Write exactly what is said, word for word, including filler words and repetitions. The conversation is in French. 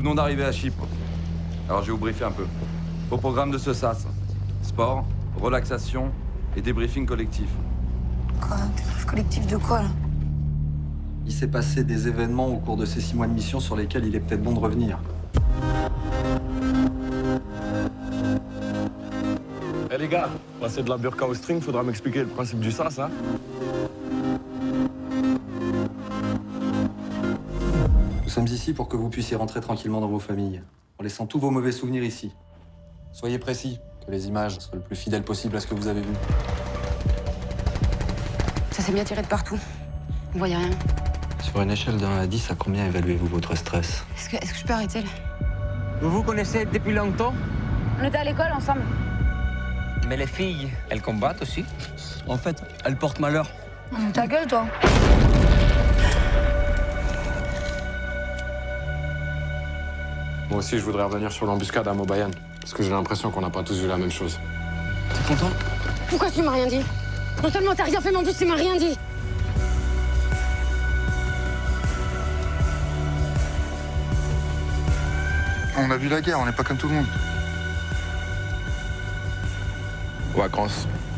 venons d'arriver à Chypre. Alors je vais vous briefer un peu. Au programme de ce S A S, sport, relaxation et débriefing collectif. Quoi? Débrief collectif de quoi, là? Il s'est passé des événements au cours de ces six mois de mission sur lesquels il est peut-être bon de revenir. Eh les gars, passer de la burqa au string, faudra m'expliquer le principe du S A S, hein. Nous sommes ici pour que vous puissiez rentrer tranquillement dans vos familles, en laissant tous vos mauvais souvenirs ici. Soyez précis, que les images soient le plus fidèles possible à ce que vous avez vu. Ça s'est bien tiré de partout. On voyait rien. Sur une échelle de un à dix, à combien évaluez-vous votre stress? Est-ce que, est-ce que je peux arrêter, là? Vous vous connaissez depuis longtemps? On était à l'école ensemble. Mais les filles, elles combattent aussi? En fait, elles portent malheur. Hum, ta gueule, toi. Moi aussi, je voudrais revenir sur l'embuscade à Mobayan. Parce que j'ai l'impression qu'on n'a pas tous vu la même chose. T'es content? Pourquoi tu m'as rien dit? Non seulement t'as rien fait, mais en plus tu m'as rien dit. On a vu la guerre, on n'est pas comme tout le monde. Vacances.